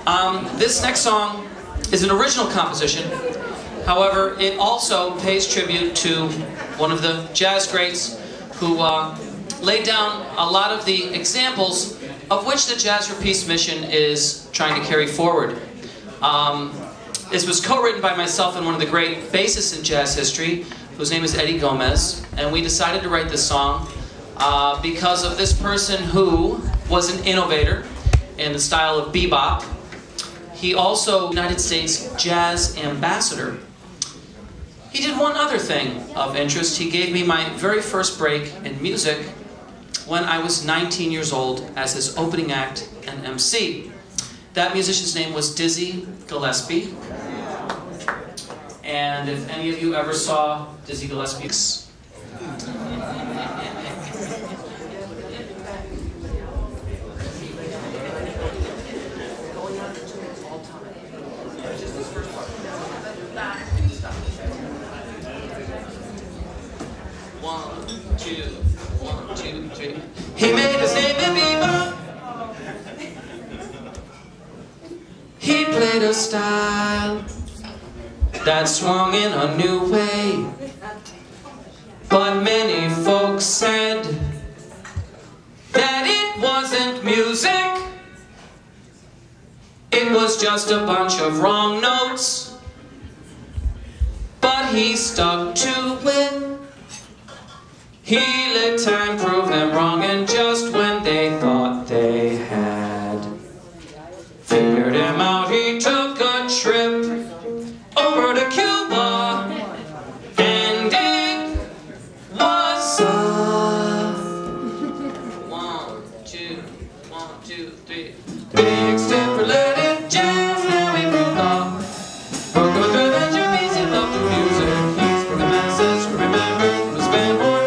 This next song is an original composition. However, it also pays tribute to one of the jazz greats who laid down a lot of the examples of which the Jazz for Peace mission is trying to carry forward. This was co-written by myself and one of the great bassists in jazz history, whose name is Eddie Gomez, and we decided to write this song because of this person who was an innovator in the style of bebop. He also United States Jazz Ambassador. He did one other thing of interest. He gave me my very first break in music when I was 19 years old as his opening act and MC. That musician's name was Dizzy Gillespie. And if any of you ever saw Dizzy Gillespie, one, two, three. He made his name in bebop. He played a style that swung in a new way. But many folks said that it wasn't music. It was just a bunch of wrong notes. But he stuck to it. He let time prove them wrong, and just when they thought they had figured him out, he took a trip over to Cuba, and it was one, two, three. Big step for letting jazz, now we broke off. Broke up the venture, he loved the music. He's for the masses, remember the span one.